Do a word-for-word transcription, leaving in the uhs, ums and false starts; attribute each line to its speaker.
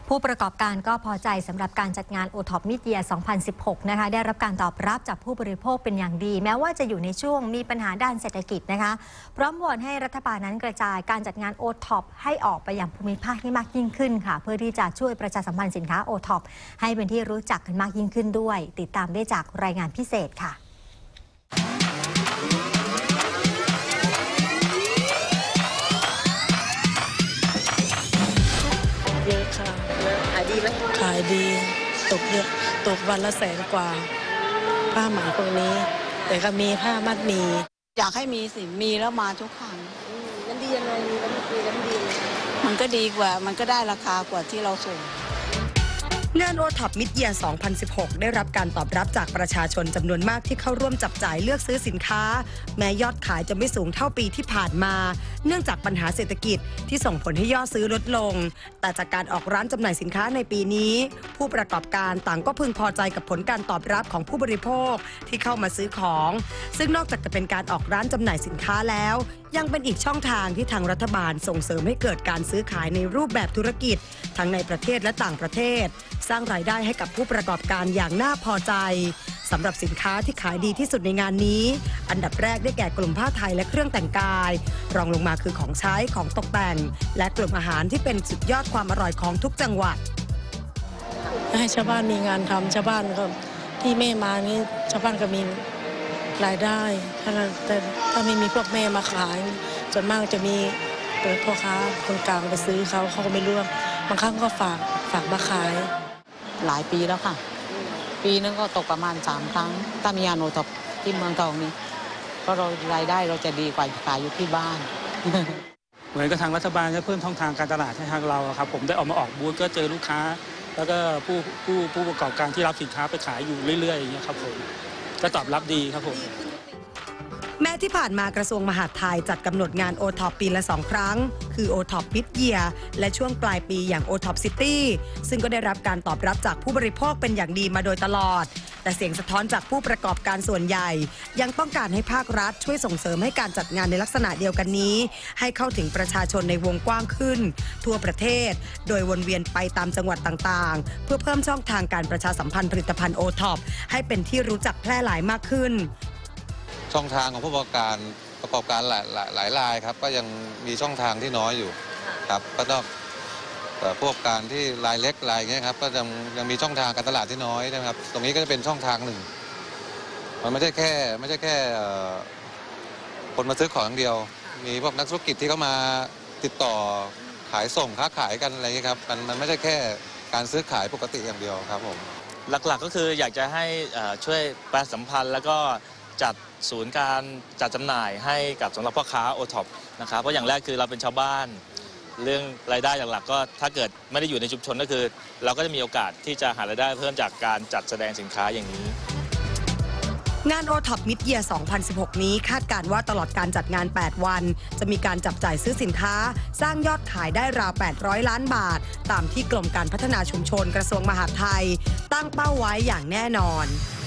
Speaker 1: ผู้ประกอบการก็พอใจสำหรับการจัดงาน โอ ท็อป Mid-Year สองพันสิบหก นะคะได้รับการตอบรับจากผู้บริโภคเป็นอย่างดีแม้ว่าจะอยู่ในช่วงมีปัญหาด้านเศรษฐกิจนะคะพร้อมวอนให้รัฐบาลนั้นกระจายการจัดงาน โอ ท็อป ให้ออกไปยังภูมิภาคให้มากยิ่งขึ้นค่ะเพื่อที่จะช่วยประชาสัมพันธ์สินค้า โอ ท็อป ให้เป็นที่รู้จักกันมากยิ่งขึ้นด้วยติดตามได้จากรายงานพิเศษค่ะ
Speaker 2: เยอะค่ะ
Speaker 3: ขายดีไหม
Speaker 2: ขายดีตกเยอะตกวันละแสนกว่าผ้าไหมพวกนี้แต่ก็มีผ้ามัดหมี่
Speaker 4: อยากให้มีสิมีแล้วมาทุกครั้ง
Speaker 3: มันดียังไงมีแล้วมีแล้วมันดีเลย
Speaker 4: มันก็ดีกว่ามันก็ได้ราคากว่าที่เราส่ง
Speaker 5: งาน โอ ท็อป Mid-Year สองพันสิบหก ได้รับการตอบรับจากประชาชนจำนวนมากที่เข้าร่วมจับจ่ายเลือกซื้อสินค้าแม้ยอดขายจะไม่สูงเท่าปีที่ผ่านมาเนื่องจากปัญหาเศรษฐกิจที่ส่งผลให้ยอดซื้อลดลงแต่จากการออกร้านจำหน่ายสินค้าในปีนี้ผู้ประกอบการต่างก็พึงพอใจกับผลการตอบรับของผู้บริโภคที่เข้ามาซื้อของซึ่งนอกจากจะเป็นการออกร้านจำหน่ายสินค้าแล้วยังเป็นอีกช่องทางที่ทางรัฐบาลส่งเสริมให้เกิดการซื้อขายในรูปแบบธุรกิจทั้งในประเทศและต่างประเทศสร้างรายได้ให้กับผู้ประกอบการอย่างน่าพอใจสำหรับสินค้าที่ขายดีที่สุดในงานนี้อันดับแรกได้แก่กลุ่มผ้าไทยและเครื่องแต่งกายรองลงมาคือของใช้ของตกแต่งและกลุ่มอาหารที่เป็นสุดยอดความอร่อยของทุกจังหวัด
Speaker 2: ให้ชาวบ้านมีงานทำชาวบ้านก็ที่แม่มานี่ชาวบ้านก็มีรายได้แต่ถ้าไม่มีพวกแม่มาขายส่วนมากจะมีเปิดพ่อค้าคนกลางไปซื้อเขาเขาก็ไม่ร่วมบางครั้งก็ฝากฝากมาขาย
Speaker 4: หลายปีแล้วค่ะปีนึงก็ตกประมาณสามครั้งถ้ามีงาน โอ ท็อป ที่เมืองทองนี้ก็เรารายได้เราจะดีกว่าขายอยู่ที่บ้าน
Speaker 6: เหมือนกับทางรัฐบาลจะเพิ่มช่องทางการตลาดให้ทางเราครับผมได้ออกมาออกบูธก็เจอลูกค้าแล้วก็ผู้ผู้ผู้ประกอบการที่รับสินค้าไปขายอยู่เรื่อยๆอย่างเงี้ยครับผมก็ตอบรับดีครับผม
Speaker 5: แม้ที่ผ่านมากระทรวงมหาดไทยจัดกำหนดงาน โอ ท็อป ปีละสองครั้งคือ โอ ท็อป Mid-Year และช่วงปลายปีอย่าง โอ ท็อป City ซึ่งก็ได้รับการตอบรับจากผู้บริโภคเป็นอย่างดีมาโดยตลอดแต่เสียงสะท้อนจากผู้ประกอบการส่วนใหญ่ยังต้องการให้ภาครัฐช่วยส่งเสริมให้การจัดงานในลักษณะเดียวกันนี้ให้เข้าถึงประชาชนในวงกว้างขึ้นทั่วประเทศโดยวนเวียนไปตามจังหวัดต่างๆเพื่อเพิ่มช่องทางการประชาสัมพันธ์ผลิตภัณฑ์ โอ ท็อป ให้เป็นที่รู้จักแพร่หลายมากขึ้น
Speaker 7: ช่องทางของผู้ประกอบการประกอบการหลายหลายรายครับก็ยังมีช่องทางที่น้อยอยู่ครับก็ต้องผู้ประกอบการที่รายเล็กรายเงี้ยครับก็ยังยังมีช่องทางการตลาดที่น้อยนะครับตรงนี้ก็จะเป็นช่องทางหนึ่งมันไม่ใช่แค่ไม่ใช่แค่คนมาซื้อของอย่างเดียวมีพวกนักธุรกิจที่เขามาติดต่อขายส่งค้าขายกันอะไรเงี้ยครับมันมันไม่ใช่แค่การซื้อขายปกติอย่างเดียวครับผม
Speaker 8: หลักๆก็คืออยากจะให้ช่วยประชาสัมพันธ์แล้วก็จัดศูนย์การจัดจำหน่ายให้กับสำหรับพ่อค้า โอ ท็อป นะครับเพราะอย่างแรกคือเราเป็นชาวบ้านเรื่องรายได้หลักๆก็ถ้าเกิดไม่ได้อยู่ในชุมชนก็คือเราก็จะมีโอกาสที่จะหารายได้เพิ่มจากการจัดแสดงสินค้าอย่างนี้
Speaker 5: งาน โอ ท็อป Mid-Year สองพันสิบหก นี้คาดการณ์ว่าตลอดการจัดงานแปดวันจะมีการจับจ่ายซื้อสินค้าสร้างยอดขายได้ราวแปดร้อยล้านบาทตามที่กรมการพัฒนาชุมชนกระทรวงมหาดไทยตั้งเป้าไว้อย่างแน่นอน